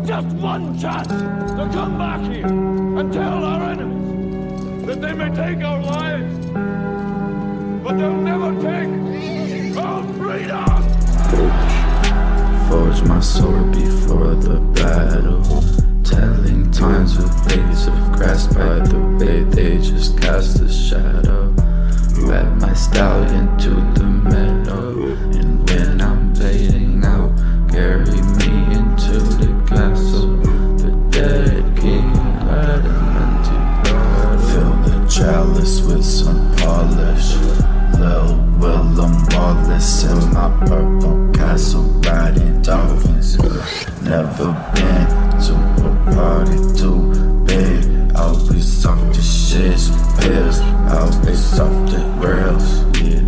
just one chance to come back here and tell our enemies that they may take our lives, but they'll never take our freedom! Forge my sword before the battle, telling times with blades of grass. By the way they just cast a shadow, wrap my stallion to the meadow, and when I'm fading out, carry me into the castle. The dead king led him into battle. Fill the chalice with some polish, Lil Willem Wallace in my purple castle, riding dolphins. Never been to a party too big, always off the shits, pills, always off the rails, yeah.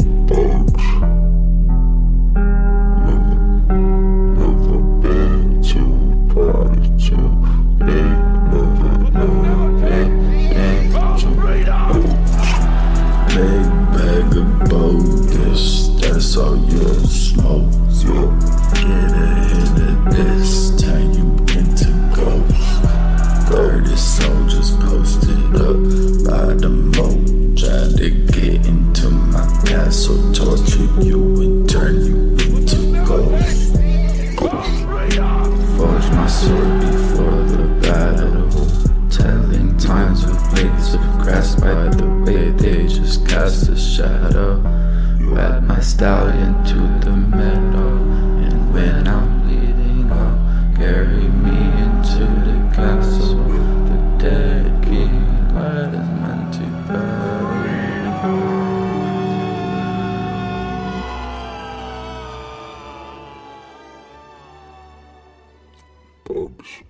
Never been to a party too big, never been big bag of bogus, that's all you smoke, yeah. Get a hit of this, turn you into ghosts. 30 soldiers posted up by the moat, trying to get into my castle, torture you and turn you into ghosts. Forge my sword before the battle, telling times with blades of grass. By the way they just cast a shadow, wrap my stallion to the meadow, and when I'm bleeding out, carry me into the castle. The dead king led his men to battle.